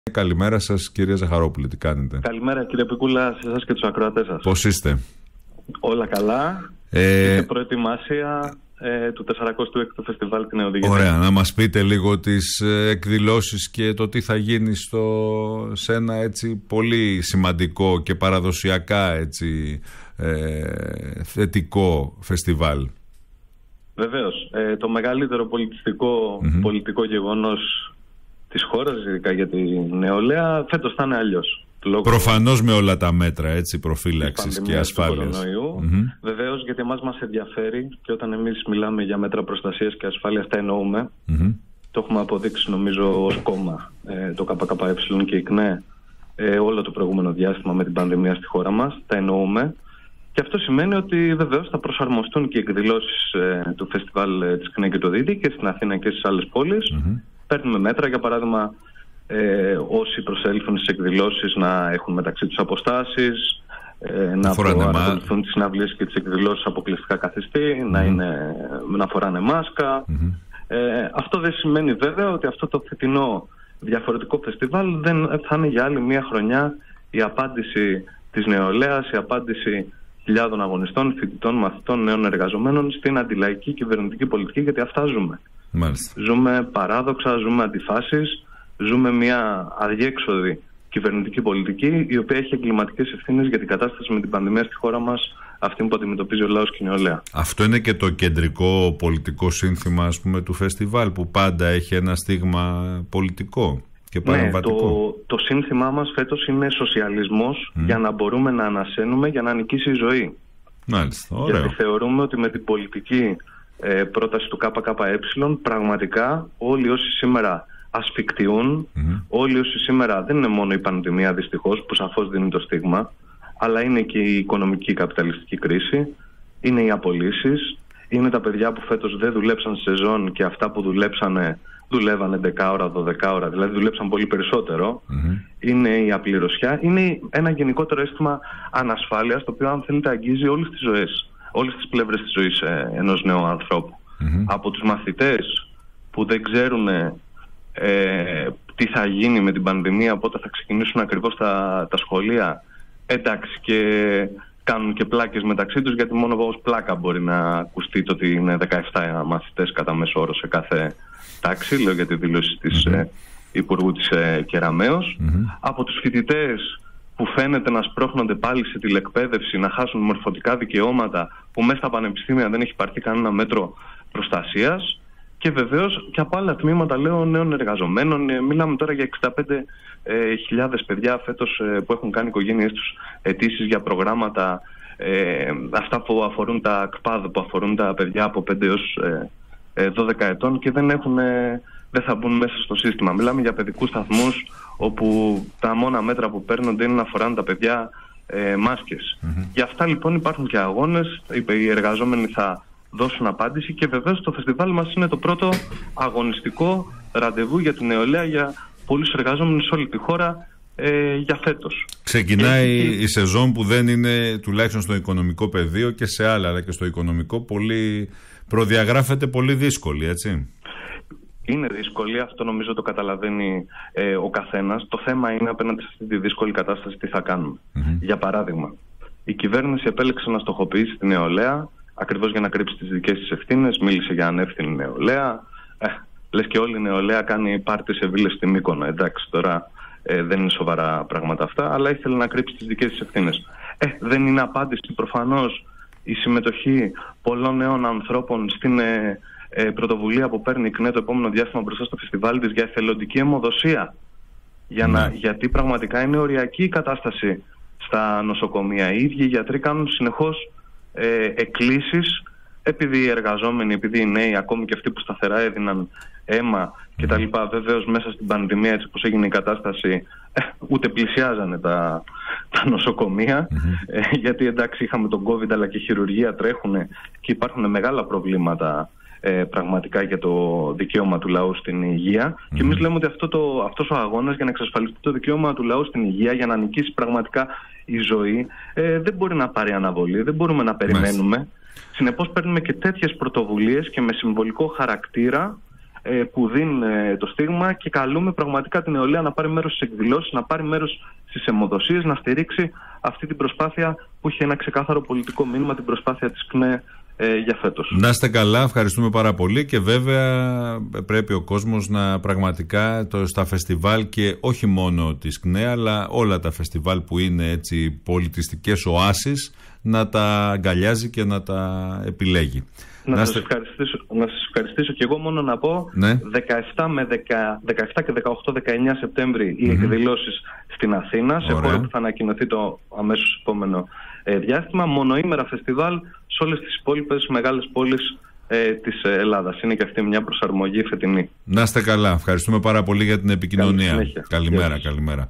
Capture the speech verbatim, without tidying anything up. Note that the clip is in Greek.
Καλημέρα σας, κυρία Ζαχαρόπουλη, τι κάνετε? Καλημέρα, κύριε Πικούλα, σε εσάς και τους ακροατές σας. Πώς είστε? Όλα καλά. Ε... Και προετοιμασία ε, του τεσσαρακοστού έκτου Φεστιβάλ την Νεοδηγητή. Ωραία, να μας πείτε λίγο τις ε, εκδηλώσεις και το τι θα γίνει στο, σε ένα έτσι πολύ σημαντικό και παραδοσιακά έτσι, ε, θετικό φεστιβάλ. Βεβαίως, ε, το μεγαλύτερο πολιτιστικό mm-hmm. πολιτικό γεγονός της χώρας, ειδικά για τη νεολαία, φέτος θα είναι αλλιώς. Προφανώς με όλα τα μέτρα έτσι, προφύλαξης και ασφάλειας. Mm-hmm. Βεβαίως, γιατί εμάς μας ενδιαφέρει και όταν εμείς μιλάμε για μέτρα προστασίας και ασφάλειας τα εννοούμε. Mm-hmm. Το έχουμε αποδείξει νομίζω ως κόμμα ε, το ΚΚΕ και η ΚΝΕ ε, όλο το προηγούμενο διάστημα με την πανδημία στη χώρα μας. Τα εννοούμε. Και αυτό σημαίνει ότι βεβαίως θα προσαρμοστούν και οι εκδηλώσεις ε, του φεστιβάλ ε, της ΚΝΕ και του ΔΙΔΙ και στην Αθήνα και στις άλλες πόλεις. Mm-hmm. Παίρνουμε μέτρα, για παράδειγμα, ε, όσοι προσέλθουν στις εκδηλώσεις να έχουν μεταξύ τους αποστάσεις, ε, να παρακολουθούν τις συναυλίες και τις εκδηλώσεις αποκλειστικά καθιστή, mm-hmm. να, είναι, να φοράνε μάσκα. Mm-hmm. Ε, αυτό δεν σημαίνει βέβαια ότι αυτό το φετινό διαφορετικό φεστιβάλ δεν θα είναι για άλλη μια χρονιά η απάντηση της νεολαίας, η απάντηση χιλιάδων αγωνιστών, φοιτητών, μαθητών, νέων εργαζομένων στην αντιλαϊκή κυβερνητική πολιτική, γιατί αυτά ζούμε. Μάλιστα. Ζούμε παράδοξα, ζούμε αντιφάσεις, ζούμε μια αδιέξοδη κυβερνητική πολιτική, η οποία έχει εγκληματικές ευθύνες για την κατάσταση με την πανδημία στη χώρα μας, αυτή που αντιμετωπίζει ο λαός και η νεολαία. Αυτό είναι και το κεντρικό πολιτικό σύνθημα, ας πούμε, του φεστιβάλ, που πάντα έχει ένα στίγμα πολιτικό και παρεμβατικό. Ναι, το, το σύνθημά μας φέτος είναι σοσιαλισμός mm. για να μπορούμε να ανασένουμε, για να νικήσει η ζωή. Μάλιστα, ωραίο. Γιατί θεωρούμε ότι με την πολιτική ε, πρόταση του ΚΚΕ πραγματικά όλοι όσοι σήμερα ασφικτιούν, mm-hmm. όλοι όσοι σήμερα, δεν είναι μόνο η πανδημία δυστυχώς που σαφώς δίνει το στίγμα, αλλά είναι και η οικονομική καπιταλιστική κρίση, είναι οι απολύσεις, είναι τα παιδιά που φέτος δεν δουλέψαν σεζόν και αυτά που δουλέψανε δουλεύανε δέκα ώρα, δώδεκα ώρα, δηλαδή δουλέψαν πολύ περισσότερο. Mm-hmm. Είναι η απληρωσιά, είναι ένα γενικότερο αίσθημα ανασφάλειας, το οποίο αν θέλετε αγγίζει όλες τις ζωές, όλες τις πλευρές της ζωής ε, ενός νέου ανθρώπου. Mm-hmm. Από τους μαθητές που δεν ξέρουν ε, τι θα γίνει με την πανδημία, πότε θα ξεκινήσουν ακριβώς τα, τα σχολεία, εντάξει, και κάνουν και πλάκες μεταξύ τους, γιατί μόνο ως πλάκα μπορεί να ακουστεί το ότι είναι δεκαεπτά μαθητές κατά μέσο όρο σε κάθε τάξη, λέω για τη δήλωση της mm-hmm. ε, Υπουργού της ε, Κεραμέως. Mm-hmm. Από τους φοιτητές που φαίνεται να σπρώχνονται πάλι σε τηλεκπαίδευση, να χάσουν μορφωτικά δικαιώματα, που μέσα στα πανεπιστήμια δεν έχει πάρθει κανένα μέτρο προστασίας. Και βεβαίως και από άλλα τμήματα, λέω, νέων εργαζομένων. Ε, μιλάμε τώρα για εξήντα πέντε χιλιάδες παιδιά φέτος ε, που έχουν κάνει οικογένειές τους αιτήσεις για προγράμματα, ε, αυτά που αφορούν τα ΚΠΑΔ, που αφορούν τα παιδιά από πέντε έως δώδεκα ετών και δεν, έχουν, ε, δεν θα μπουν μέσα στο σύστημα. Μιλάμε για παιδικούς σταθμούς όπου τα μόνα μέτρα που παίρνονται είναι να φοράνε τα παιδιά ε, μάσκες. Mm-hmm. Γι' αυτά λοιπόν υπάρχουν και αγώνες, οι εργαζόμενοι θα δώσουν απάντηση και βεβαίως το φεστιβάλ μας είναι το πρώτο αγωνιστικό ραντεβού για την νεολαία, για πολλούς εργαζόμενους σε όλη τη χώρα ε, για φέτος. Ξεκινάει και... η σεζόν που δεν είναι, τουλάχιστον στο οικονομικό πεδίο και σε άλλα, αλλά και στο οικονομικό πολύ, προδιαγράφεται πολύ δύσκολη, έτσι. Είναι δύσκολη, αυτό νομίζω το καταλαβαίνει ε, ο καθένας. Το θέμα είναι απέναντι σε αυτή τη δύσκολη κατάσταση τι θα κάνουμε. Mm-hmm. Για παράδειγμα, η κυβέρνηση επέλεξε να στοχοποιήσει τη νεολαία ακριβώς για να κρύψει τις δικές της ευθύνες, μίλησε για ανεύθυνη νεολαία. Ε, λες και όλη η νεολαία κάνει πάρτι σε βίλες στη Μύκονο. Εντάξει, τώρα ε, δεν είναι σοβαρά πράγματα αυτά, αλλά ήθελε να κρύψει τις δικές της ευθύνες. Ε, δεν είναι απάντηση προφανώς η συμμετοχή πολλών νέων ανθρώπων στην ε, ε, πρωτοβουλία που παίρνει η ΚΝΕ το επόμενο διάστημα μπροστά στο φεστιβάλ της για εθελοντική αιμοδοσία. Για να, mm. Γιατί πραγματικά είναι οριακή η κατάσταση στα νοσοκομεία. Οι ίδιοι οι γιατροί κάνουν συνεχώς ε, εκκλήσεις, επειδή οι εργαζόμενοι, επειδή οι νέοι, ακόμη και αυτοί που σταθερά έδιναν αίμα κτλ. Βεβαίως μέσα στην πανδημία, έτσι όπως έγινε η κατάσταση, ε, ούτε πλησιάζανε τα, τα νοσοκομεία, mm-hmm. ε, γιατί εντάξει είχαμε τον COVID, αλλά και η χειρουργία τρέχουν και υπάρχουν μεγάλα προβλήματα ε, πραγματικά για το δικαίωμα του λαού στην υγεία. Mm-hmm. Και εμείς λέμε ότι αυτό το, αυτός ο αγώνας για να εξασφαλιστεί το δικαίωμα του λαού στην υγεία, για να νικήσει πραγματικά η ζωή, ε, δεν μπορεί να πάρει αναβολή, δεν μπορούμε να περιμένουμε. Mm-hmm. Συνεπώς παίρνουμε και τέτοιες πρωτοβουλίες και με συμβολικό χαρακτήρα που δίνουν το στίγμα, και καλούμε πραγματικά την νεολαία να πάρει μέρος στις εκδηλώσεις, να πάρει μέρος στις αιμοδοσίες, να στηρίξει αυτή την προσπάθεια που έχει ένα ξεκάθαρο πολιτικό μήνυμα, την προσπάθεια της ΚΝΕ ε, για φέτος. Να είστε καλά, ευχαριστούμε πάρα πολύ, και βέβαια πρέπει ο κόσμος να πραγματικά το, στα φεστιβάλ, και όχι μόνο της ΚΝΕ αλλά όλα τα φεστιβάλ που είναι έτσι πολιτιστικές οάσεις, να τα αγκαλιάζει και να τα επιλέγει. Να, να, σας ευχαριστήσω, να σας ευχαριστήσω και εγώ, μόνο να πω, ναι. δεκαεπτά με δεκαεπτά και δεκαοκτώ δεκαεννιά Σεπτέμβρη οι mm-hmm. εκδηλώσεις στην Αθήνα, σε χώρο που θα ανακοινωθεί το αμέσως επόμενο ε, διάστημα. Μονοήμερα φεστιβάλ σε όλες τις υπόλοιπες μεγάλες πόλεις ε, της Ελλάδας. Είναι και αυτή μια προσαρμογή φετινή. Να είστε καλά, ευχαριστούμε πάρα πολύ για την επικοινωνία. Καλημέρα, καλημέρα.